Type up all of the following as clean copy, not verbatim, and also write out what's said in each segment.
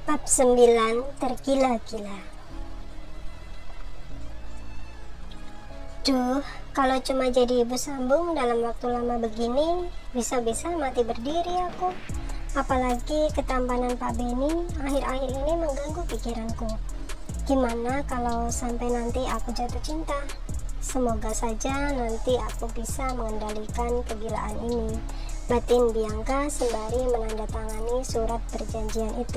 Bab 9 tergila-gila. Duh, kalau cuma jadi ibu sambung dalam waktu lama begini, bisa-bisa mati berdiri aku. Apalagi ketampanan Pak Benny akhir-akhir ini mengganggu pikiranku. Gimana kalau sampai nanti aku jatuh cinta? Semoga saja nanti aku bisa mengendalikan kegilaan ini, batin Bianca sembari menandatangani surat perjanjian itu.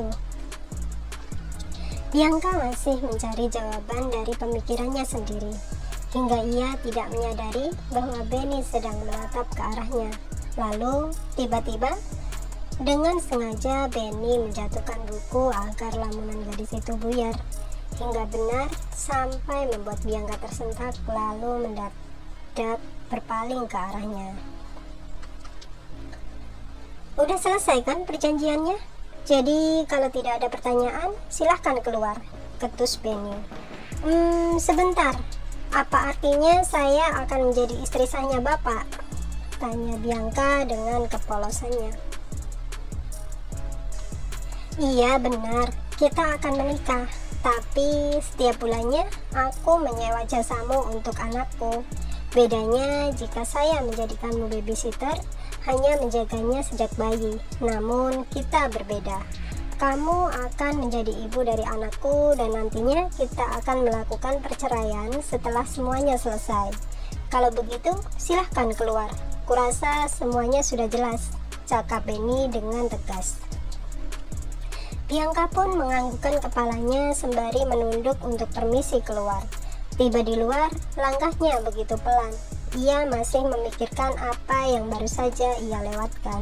Bianca masih mencari jawaban dari pemikirannya sendiri, hingga ia tidak menyadari bahwa Benny sedang menatap ke arahnya. Lalu, tiba-tiba, dengan sengaja Benny menjatuhkan buku agar lamunan gadis itu buyar, hingga benar sampai membuat Bianca tersentak lalu mendadak berpaling ke arahnya. Udah selesai kan perjanjiannya? Jadi kalau tidak ada pertanyaan, silahkan keluar, ketus Benny. Sebentar, apa artinya saya akan menjadi istri sahnya Bapak? Tanya Bianca dengan kepolosannya. Iya benar, kita akan menikah, tapi setiap bulannya aku menyewa jasamu untuk anakku. Bedanya jika saya menjadikanmu babysitter, hanya menjaganya sejak bayi, namun kita berbeda. Kamu akan menjadi ibu dari anakku dan nantinya kita akan melakukan perceraian setelah semuanya selesai. Kalau begitu, silahkan keluar. Kurasa semuanya sudah jelas, cakap Benny dengan tegas. Bianca pun menganggukkan kepalanya sembari menunduk untuk permisi keluar. Tiba di luar, langkahnya begitu pelan. Ia masih memikirkan apa yang baru saja ia lewatkan.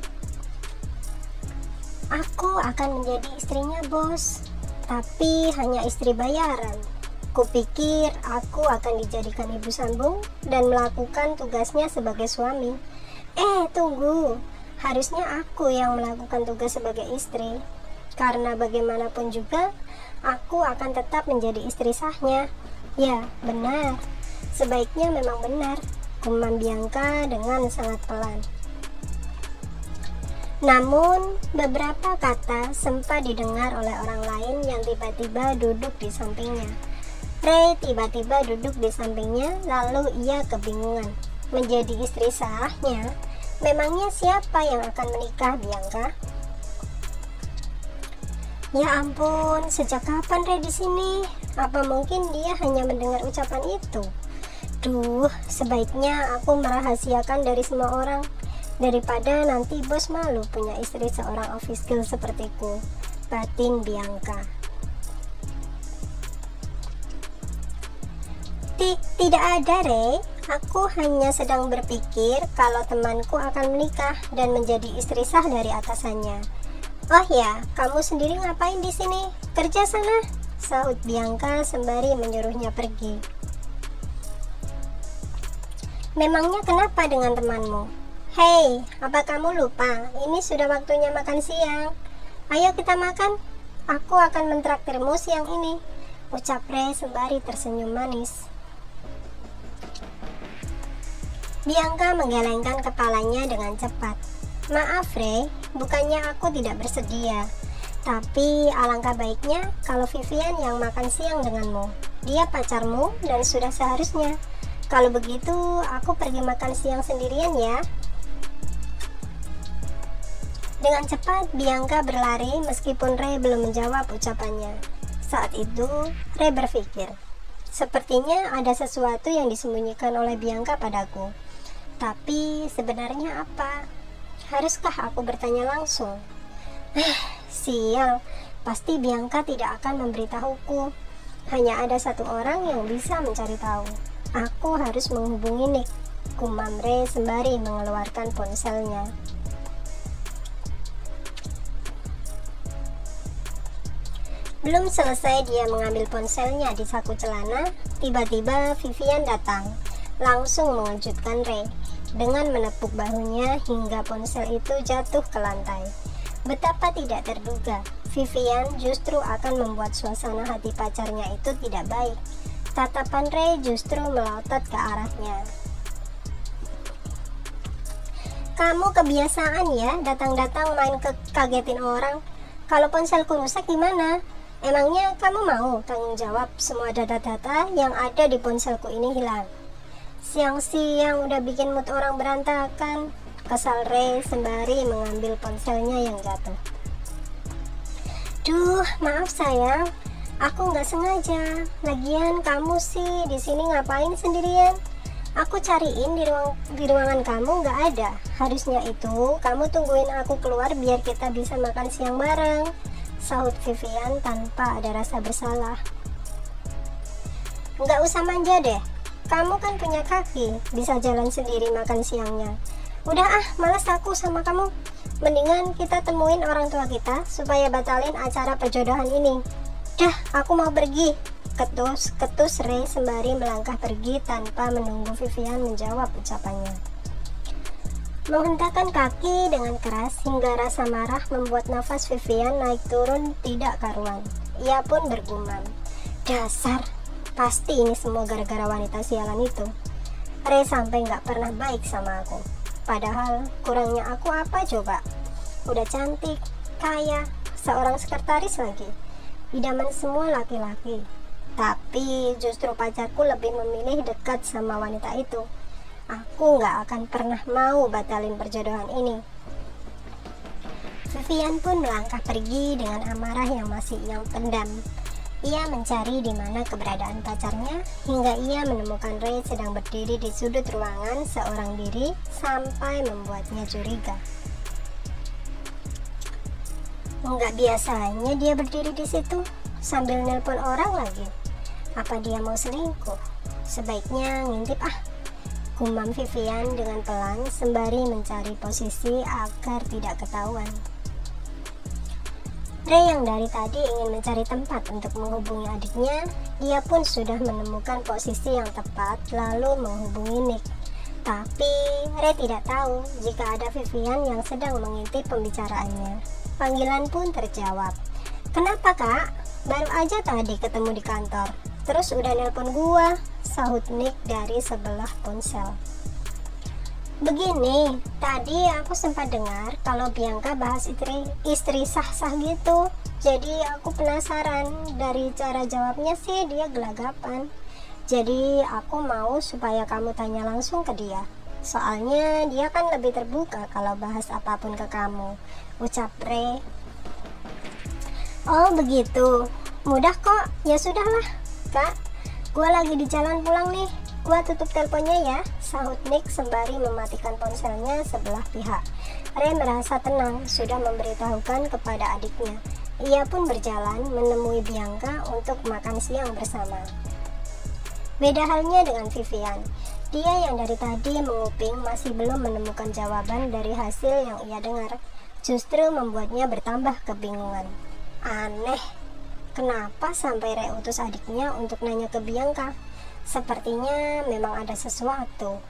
Aku akan menjadi istrinya bos, tapi hanya istri bayaran. Kupikir aku akan dijadikan ibu sambung dan melakukan tugasnya sebagai suami. Tunggu, harusnya aku yang melakukan tugas sebagai istri. Karena bagaimanapun juga, aku akan tetap menjadi istri sahnya. Ya, benar. Sebaiknya memang benar, gumam Bianca dengan sangat pelan. Namun, beberapa kata sempat didengar oleh orang lain yang tiba-tiba duduk di sampingnya. Ray tiba-tiba duduk di sampingnya, lalu ia kebingungan. Menjadi istri sahnya? Memangnya siapa yang akan menikah, Bianca? Ya ampun, sejak kapan Ray di sini? Apa mungkin dia hanya mendengar ucapan itu? Duh, sebaiknya aku merahasiakan dari semua orang daripada nanti bos malu punya istri seorang office girl sepertiku, batin Bianca. Tidak ada, Ray. Aku hanya sedang berpikir kalau temanku akan menikah dan menjadi istri sah dari atasannya. Oh ya, kamu sendiri ngapain di sini? Kerja sana, sahut Bianca sembari menyuruhnya pergi. Memangnya kenapa dengan temanmu? Hei, apa kamu lupa? Ini sudah waktunya makan siang. Ayo kita makan. Aku akan mentraktirmu siang ini, ucap Ray sembari tersenyum manis. Bianca menggelengkan kepalanya dengan cepat. Maaf Ray, bukannya aku tidak bersedia. Tapi alangkah baiknya kalau Vivian yang makan siang denganmu. Dia pacarmu dan sudah seharusnya. Kalau begitu, aku pergi makan siang sendirian ya. Dengan cepat, Bianca berlari meskipun Ray belum menjawab ucapannya. Saat itu, Ray berpikir, sepertinya ada sesuatu yang disembunyikan oleh Bianca padaku. Tapi sebenarnya apa? Haruskah aku bertanya langsung? Sial, pasti Bianca tidak akan memberitahuku. Hanya ada satu orang yang bisa mencari tahu. Aku harus menghubungi Nick, gumam Ray sembari mengeluarkan ponselnya. Belum selesai dia mengambil ponselnya di saku celana, tiba-tiba Vivian datang, langsung mengejutkan Ray dengan menepuk bahunya hingga ponsel itu jatuh ke lantai. Betapa tidak terduga, Vivian justru akan membuat suasana hati pacarnya itu tidak baik. Tatapan Ray justru melotot ke arahnya. Kamu kebiasaan ya datang-datang main kagetin orang. Kalau ponselku rusak gimana? Emangnya kamu mau tanggung jawab semua data-data yang ada di ponselku ini hilang? Siang-siang udah bikin mood orang berantakan, kesal Ray sembari mengambil ponselnya yang jatuh. Duh, maaf sayang, aku nggak sengaja. Lagian kamu sih di sini ngapain sendirian? Aku cariin di ruangan kamu nggak ada. Harusnya itu kamu tungguin aku keluar biar kita bisa makan siang bareng, sahut Vivian tanpa ada rasa bersalah. Nggak usah manja deh, kamu kan punya kaki, bisa jalan sendiri makan siangnya. Udah malas aku sama kamu. Mendingan kita temuin orang tua kita supaya batalin acara perjodohan ini. Dah, aku mau pergi. Ketus Ray sembari melangkah pergi tanpa menunggu Vivian menjawab ucapannya. Menghentakkan kaki dengan keras hingga rasa marah membuat nafas Vivian naik turun tidak karuan. Ia pun bergumam, dasar, pasti ini semua gara-gara wanita sialan itu. Ray sampai gak pernah baik sama aku. Padahal kurangnya aku apa coba? Udah cantik, kaya, seorang sekretaris lagi, idaman semua laki-laki. Tapi justru pacarku lebih memilih dekat sama wanita itu. Aku gak akan pernah mau batalin perjodohan ini. Vivian pun melangkah pergi dengan amarah yang masih ia pendam. Ia mencari di mana keberadaan pacarnya hingga ia menemukan Ray sedang berdiri di sudut ruangan seorang diri sampai membuatnya curiga. Nggak biasanya dia berdiri di situ sambil nelpon orang lagi. Apa dia mau selingkuh? Sebaiknya ngintip gumam Vivian dengan pelan sembari mencari posisi agar tidak ketahuan. Ray yang dari tadi ingin mencari tempat untuk menghubungi adiknya, dia pun sudah menemukan posisi yang tepat lalu menghubungi Nick. Tapi Ray tidak tahu jika ada Vivian yang sedang mengintip pembicaraannya. Panggilan pun terjawab. Kenapa kak? Baru aja tadi ketemu di kantor. Terus udah nelpon gua, sahut Nick dari sebelah ponsel. Begini, tadi aku sempat dengar kalau Bianca bahas istri sah-sah gitu. Jadi aku penasaran, dari cara jawabnya sih dia gelagapan. Jadi aku mau supaya kamu tanya langsung ke dia. Soalnya dia kan lebih terbuka kalau bahas apapun ke kamu, ucap Ray. Oh begitu, mudah kok, ya sudahlah. Kak, gue lagi di jalan pulang nih. Gue tutup teleponnya ya, sahut Nick sembari mematikan ponselnya sebelah pihak. Ray merasa tenang sudah memberitahukan kepada adiknya. Ia pun berjalan menemui Bianca untuk makan siang bersama. Beda halnya dengan Vivian. Dia yang dari tadi menguping masih belum menemukan jawaban dari hasil yang ia dengar. Justru membuatnya bertambah kebingungan. Aneh. Kenapa sampai Ray utus adiknya untuk nanya ke Bianca? Sepertinya memang ada sesuatu.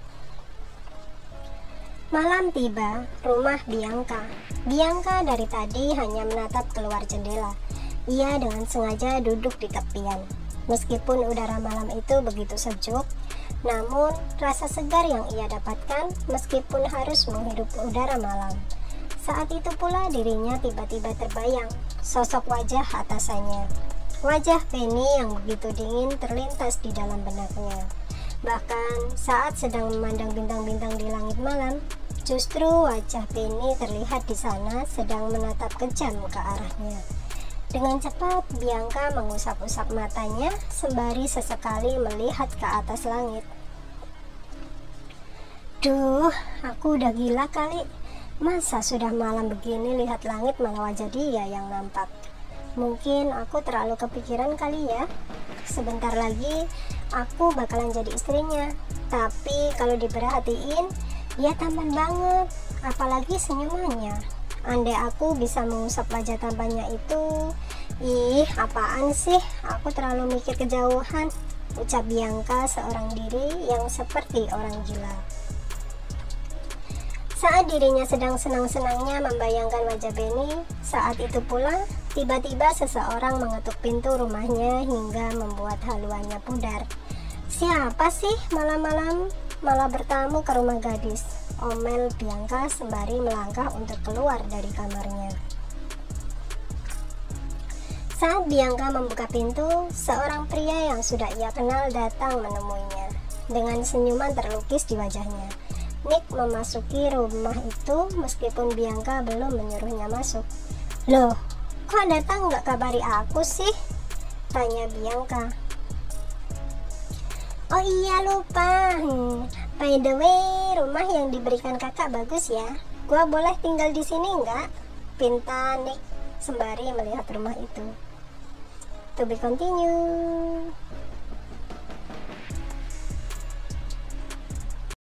Malam tiba, rumah Bianca. Bianca dari tadi hanya menatap keluar jendela. Ia dengan sengaja duduk di tepian. Meskipun udara malam itu begitu sejuk, namun rasa segar yang ia dapatkan meskipun harus menghirup udara malam. Saat itu pula dirinya tiba-tiba terbayang sosok wajah atasannya. Wajah Penny yang begitu dingin terlintas di dalam benaknya. Bahkan saat sedang memandang bintang-bintang di langit malam, justru wajah Penny terlihat di sana sedang menatap kejam ke arahnya. Dengan cepat Bianca mengusap-usap matanya sembari sesekali melihat ke atas langit. Duh, aku udah gila kali. Masa sudah malam begini lihat langit malah wajah dia yang nampak. Mungkin aku terlalu kepikiran kali ya. Sebentar lagi aku bakalan jadi istrinya. Tapi kalau diperhatiin, dia tampan banget. Apalagi senyumannya. Andai aku bisa mengusap wajah tampannya itu. Ih, apaan sih? Aku terlalu mikir kejauhan, ucap Bianca seorang diri yang seperti orang gila. Saat dirinya sedang senang-senangnya membayangkan wajah Benny, saat itu pula tiba-tiba seseorang mengetuk pintu rumahnya hingga membuat haluannya pudar. Siapa sih malam-malam malah bertamu ke rumah gadis? Omel Bianca sembari melangkah untuk keluar dari kamarnya. Saat Bianca membuka pintu, seorang pria yang sudah ia kenal datang menemuinya. Dengan senyuman terlukis di wajahnya, Nick memasuki rumah itu meskipun Bianca belum menyuruhnya masuk. "Loh, kok datang nggak kabari aku sih?" tanya Bianca. "Oh iya, lupa. By the way, rumah yang diberikan kakak bagus ya. Gua boleh tinggal di sini nggak?" pinta Nick sembari melihat rumah itu. To be continued.